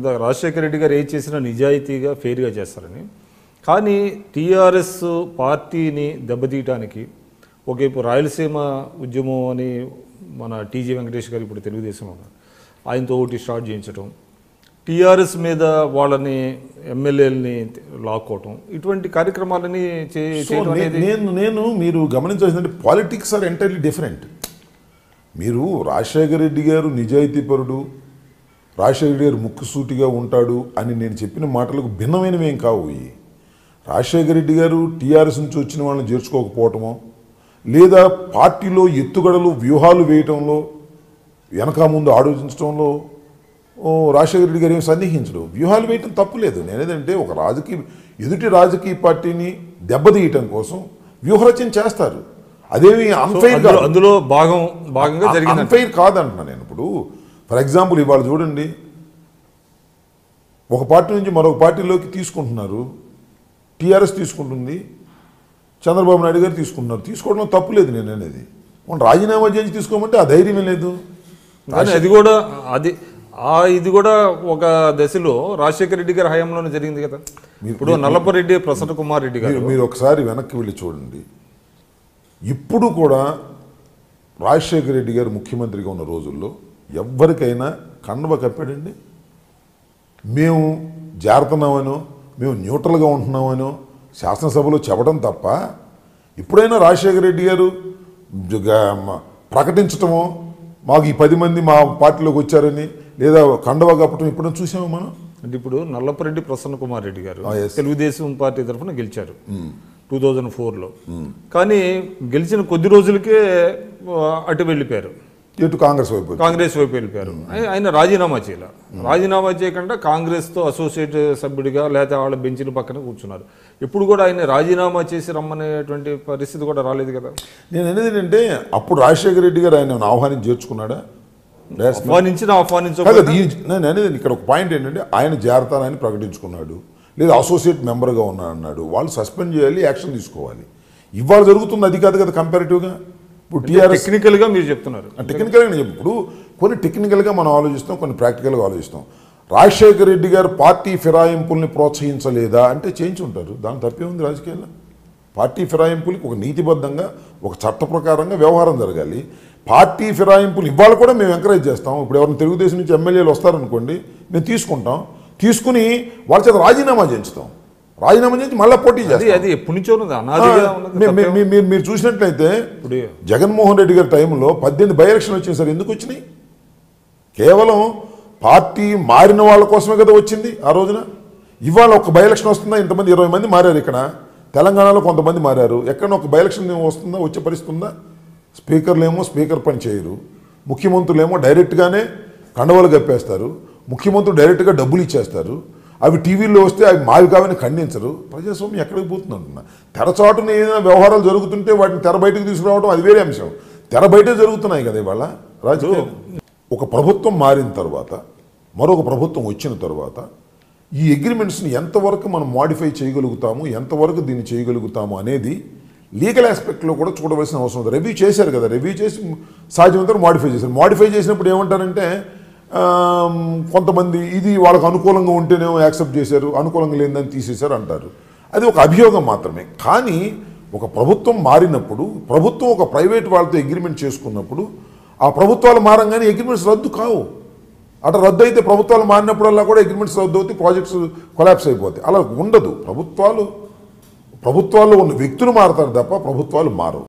ఇప్పుడు రాజశేఖర రెడ్డి గారు ఏం చేసినా నిజాయితీగా ఫెయిర్గా చేస్తారని, కానీ టీఆర్ఎస్ పార్టీని దెబ్బతీయటానికి ఒకవైపు రాయలసీమ ఉద్యమం అని మన టీజీ వెంకటేష్ గారు ఇప్పుడు తెలుగుదేశంలో ఉన్నారు, ఆయనతో ఒకటి స్టార్ట్ చేయించడం, టీఆర్ఎస్ మీద వాళ్ళని ఎమ్మెల్యేలని లాక్కోవటం, ఇటువంటి కార్యక్రమాలని చేయడం అనేది నేను మీరు గమనించాల్సిందంటే పాలిటిక్స్ ఆర్ ఎంటైర్లీ డిఫరెంట్. మీరు రాజశేఖర రెడ్డి గారు నిజాయితీపరుడు, రాజశేఖర రెడ్డి గారు ముక్కుసూటిగా ఉంటాడు అని నేను చెప్పిన మాటలకు భిన్నమైనవి ఏం కావు. రాజశేఖర రెడ్డి గారు టీఆర్ఎస్ నుంచి వచ్చిన వాళ్ళని చేర్చుకోకపోవటమో, లేదా పార్టీలో ఎత్తుగడలు వ్యూహాలు వేయటంలో వెనక ముందు ఆలోచించడంలో రాజశేఖర రెడ్డి గారు ఏం సందేహించడు. వ్యూహాలు వేయటం తప్పులేదు. నేనేదంటే ఒక ఎదుటి రాజకీయ పార్టీని దెబ్బతీయటం కోసం వ్యూహరచన చేస్తారు. అదేమి అన్ఫెయిర్ కాదు, అందులో భాగంగా జరిగింది, అన్ఫెయిర్ కాదంటున్నా నేను. ఇప్పుడు ఫర్ ఎగ్జాంపుల్ ఇవాళ చూడండి, ఒక పార్టీ నుంచి మరొక పార్టీలోకి తీసుకుంటున్నారు, టీఆర్ఎస్ తీసుకుంటుంది, చంద్రబాబు నాయుడు గారు తీసుకుంటున్నారు. తీసుకోవడం తప్పు లేదు నేను అనేది. మనం రాజీనామా చేసి తీసుకోమంటే ఆ ధైర్యమే లేదు. కానీ ఇది కూడా ఒక దశలో రాజశేఖర రెడ్డి గారి హయాంలోనే జరిగింది కదా. ఇప్పుడు నల్లపరెడ్డి ప్రసన్న కుమార్ రెడ్డి గారు మీరు ఒకసారి వెనక్కి వెళ్ళి చూడండి. ఇప్పుడు కూడా రాజశేఖర రెడ్డి గారు ముఖ్యమంత్రిగా ఉన్న రోజుల్లో ఎవరికైనా కండవ కప్పాడండి? మేము జారుతున్నామనో, మేము న్యూట్రల్గా ఉంటున్నామనో శాసనసభలో చెప్పడం తప్ప ఇప్పుడైనా రాజశేఖర రెడ్డి గారు ప్రకటించటమో, మాకు ఈ 10 మంది మా పార్టీలోకి వచ్చారని, లేదా కండవ కప్పటం ఇప్పుడైనా చూసాము మనం. అంటే ఇప్పుడు నల్లపరెడ్డి ప్రసన్న కుమార్ రెడ్డి గారు తెలుగుదేశం పార్టీ తరఫున గెలిచారు 2004లో. కానీ గెలిచిన కొద్ది రోజులకే అటు వెళ్ళిపోయారు, ఇటు కాంగ్రెస్ వైపు వెళ్ళిపోయారు. ఆయన రాజీనామా చేయాల, రాజీనామా చేయకుండా కాంగ్రెస్తో అసోసియేట్ సభ్యుడిగా లేదా వాళ్ళ బెంచ్ల పక్కన కూర్చున్నారు. ఎప్పుడు కూడా ఆయన రాజీనామా చేసి రమ్మనేటువంటి పరిస్థితి కూడా రాలేదు కదా. నేను అనేది ఏంటంటే అప్పుడు రాజశేఖర రెడ్డి గారు ఆయన ఆహ్వానించి చేర్చుకున్నాడా? నేను అనేది ఇక్కడ ఒక పాయింట్ ఏంటంటే, ఆయన చేరతానని ప్రకటించుకున్నాడు, లేదా అసోసియేట్ మెంబర్గా ఉన్నాడు అన్నాడు. వాళ్ళు సస్పెండ్ చేయాలి, యాక్షన్ తీసుకోవాలి. ఇవాళ జరుగుతుంది అది కాదు కదా కంపారిటివ్గా. ఇప్పుడు టీఆర్ఎస్ టెక్నికల్గా మీరు చెప్తున్నారు, టెక్నికల్గా నేను ఇప్పుడు కొన్ని టెక్నికల్గా మనం ఆలోచిస్తాం, కొన్ని ప్రాక్టికల్గా ఆలోచిస్తాం. రాజశేఖర రెడ్డి గారు పార్టీ ఫిరాయింపుల్ని ప్రోత్సహించలేదా అంటే చేయించి ఉంటారు. దాని తప్పే ఉంది రాజకీయాల్లో. పార్టీ ఫిరాయింపులకి ఒక నీతిబద్ధంగా, ఒక చట్ట ప్రకారంగా వ్యవహారం జరగాలి. పార్టీ ఫిరాయింపులు ఇవాళ కూడా మేము ఎంకరేజ్ చేస్తాం. ఇప్పుడు ఎవరైనా తెలుగుదేశం నుంచి ఎమ్మెల్యేలు వస్తారనుకోండి, మేము తీసుకుంటాం, తీసుకుని వాళ్ళ చేత రాజీనామా చేయించుతాం, రాజీనామా చేసి మళ్ళీ పోటీ చేస్తాం. అది ఎప్పటి నుంచో మీరు చూసినట్లయితే జగన్మోహన్ రెడ్డి గారి టైంలో 18 బై ఎలక్షన్లు వచ్చినాయి సార్. ఎందుకు వచ్చినాయి? కేవలం పార్టీ మారిన వాళ్ళ కోసమే కదా వచ్చింది ఆ రోజున. ఇవాళ ఒక బై ఎలక్షన్ వస్తుందా? ఇంతమంది 20 మంది మారారు. ఇక్కడ తెలంగాణలో కొంతమంది మారారు. ఎక్కడన్నా ఒక బై ఎలక్షన్ వస్తుందా? వచ్చే పరిస్థితి ఉందా? స్పీకర్లేమో స్పీకర్ పని చేయరు, ముఖ్యమంత్రులేమో డైరెక్ట్గానే కండవలు కప్పేస్తారు, ముఖ్యమంత్రులు డైరెక్ట్గా డబ్బులు ఇచ్చేస్తారు. అవి టీవీల్లో వస్తే అవి మావి కావని ఖండించరు. ప్రజాస్వామ్యం ఎక్కడికి పోతుంది అంటున్నా. తెరచాటున ఏదైనా వ్యవహారాలు జరుగుతుంటే వాటిని తెర బయటకు తీసుకురావడం అది వేరే అంశం. తెర బయటే జరుగుతున్నాయి కదా ఇవాళ రాజకీయాలు. ఒక ప్రభుత్వం మారిన తర్వాత, మరొక ప్రభుత్వం వచ్చిన తర్వాత ఈ అగ్రిమెంట్స్ని ఎంతవరకు మనం మాడిఫై చేయగలుగుతాము, ఎంతవరకు దీన్ని చేయగలుగుతాము అనేది లీగల్ ఆస్పెక్ట్లో కూడా చూడవలసిన అవసరం ఉంది. రివ్యూ చేశారు కదా, రివ్యూ చేసి సాధ్యమంతా మాడిఫై చేశారు. మాడిఫై చేసినప్పుడు ఏమంటారంటే, కొంతమంది ఇది వాళ్ళకు అనుకూలంగా ఉంటేనేమో యాక్సెప్ట్ చేశారు, అనుకూలంగా లేదని తీసేశారు అంటారు. అది ఒక అభియోగం మాత్రమే. కానీ ఒక ప్రభుత్వం మారినప్పుడు, ప్రభుత్వం ఒక ప్రైవేట్ వాళ్ళతో అగ్రిమెంట్ చేసుకున్నప్పుడు, ఆ ప్రభుత్వాలు మారంగానే అగ్రిమెంట్స్ రద్దు కావు. అటు రద్దు అయితే ప్రభుత్వాలు మారినప్పుడల్లా కూడా అగ్రిమెంట్స్ రద్దు అవుతాయి, ప్రాజెక్ట్స్ కొలాప్స్ అయిపోతాయి. అలా ఉండదు. ప్రభుత్వాల్లో ఉన్న వ్యక్తులు మారుతారు తప్ప ప్రభుత్వాలు మారవు.